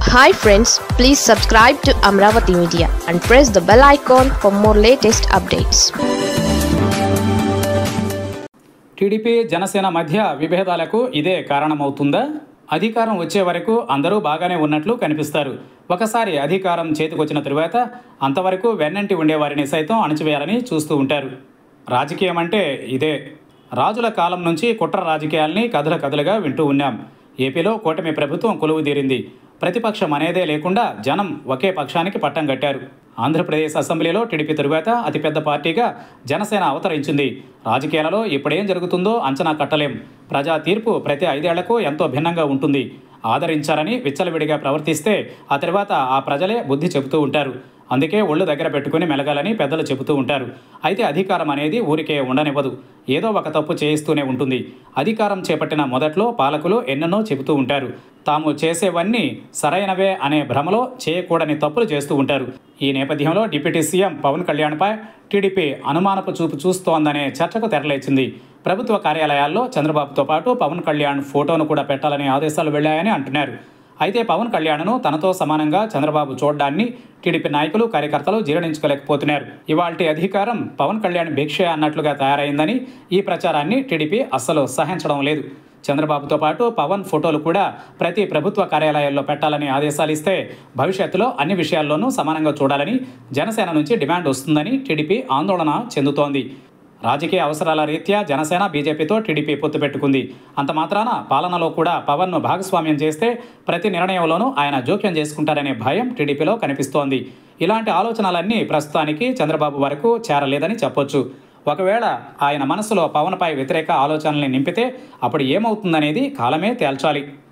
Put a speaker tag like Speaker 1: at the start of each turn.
Speaker 1: Hi friends, please subscribe to Amravati Media and press the bell icon for more latest updates.
Speaker 2: TDP Janasena మధ్య విభేదాలకు ఇదే కారణమవుతుందా? అధికారం వచ్చే వరకు అందరూ బాగానే ఉన్నట్లు కనిపిస్తారు. ఒకసారి అధికారం చేతికొచ్చిన తరువాత అంతవరకు వెన్నంటి ఉండేవారిని సైతం అణచివేయాలని చూస్తూ ఉంటారు. రాజకీయం అంటే ఇదే. రాజుల కాలం నుంచి కుట్ర రాజకీయాల్ని కథలుగా వింటూ ఉన్నాం. ఏపీలో కూటమి ప్రభుత్వం కొలువుదీరింది. ప్రతిపక్షం అనేదే లేకుండా జనం ఒకే పక్షానికి పట్టం కట్టారు. ఆంధ్రప్రదేశ్ అసెంబ్లీలో టీడీపీ తరువాత అతిపెద్ద పార్టీగా జనసేన అవతరించింది. రాజకీయాలలో ఇప్పుడేం జరుగుతుందో అంచనా కట్టలేం. ప్రజా తీర్పు ప్రతి 5 ఏళ్లకు ఎంతో భిన్నంగా ఉంటుంది. ఆదరించారని విచ్చలవిడిగా ప్రవర్తిస్తే ఆ తర్వాత ఆ ప్రజలే బుద్ధి చెబుతూ ఉంటారు. అందుకే ఒళ్ళు దగ్గర పెట్టుకుని మెలగాలని పెద్దలు చెబుతూ ఉంటారు. అయితే అధికారం అనేది ఊరికే ఉండనివ్వదు. ఏదో ఒక తప్పు చేయిస్తూనే ఉంటుంది. అధికారం చేపట్టిన మొదట్లో పాలకులు ఎన్నెన్నో చెబుతూ ఉంటారు. తాము చేసేవన్నీ సరైనవే అనే భ్రమలో చేయకూడని తప్పులు చేస్తూ ఉంటారు. ఈ నేపథ్యంలో డిప్యూటీ సీఎం పవన్ కళ్యాణ్పై టీడీపీ అనుమానపు చూపు చూస్తోందనే చర్చకు తెరలేచింది. ప్రభుత్వ కార్యాలయాల్లో చంద్రబాబుతో పాటు పవన్ కళ్యాణ్ ఫోటోను కూడా పెట్టాలనే ఆదేశాలు వెళ్లాయని అంటున్నారు. అయితే పవన్ కళ్యాణ్ను తనతో సమానంగా చంద్రబాబు చూడ్డాన్ని టీడీపీ నాయకులు కార్యకర్తలు జీర్ణించుకోలేకపోతున్నారు. ఇవాల్టి అధికారం పవన్ కళ్యాణ్ భిక్ష అన్నట్లుగా తయారైందని ఈ ప్రచారాన్ని టీడీపీ అస్సలు సహించడం లేదు. చంద్రబాబుతో పాటు పవన్ ఫోటోలు కూడా ప్రతి ప్రభుత్వ కార్యాలయాల్లో పెట్టాలని ఆదేశాలు ఇస్తే భవిష్యత్తులో అన్ని విషయాల్లోనూ సమానంగా చూడాలని జనసేన నుంచి డిమాండ్ వస్తుందని టీడీపీ ఆందోళన చెందుతోంది. రాజకీయ అవసరాల రీత్యా జనసేన బీజేపీతో టీడీపీ పొత్తు పెట్టుకుంది. అంత మాత్రాన పాలనలో కూడా పవన్ను భాగస్వామ్యం చేస్తే ప్రతి నిర్ణయంలోనూ ఆయన జోక్యం చేసుకుంటారనే భయం టీడీపీలో కనిపిస్తోంది. ఇలాంటి ఆలోచనలన్నీ ప్రస్తుతానికి చంద్రబాబు వరకు చేరలేదని చెప్పొచ్చు. ఒకవేళ ఆయన మనసులో పవన్పై వ్యతిరేక ఆలోచనల్ని నింపితే అప్పుడు ఏమవుతుందనేది కాలమే తేల్చాలి.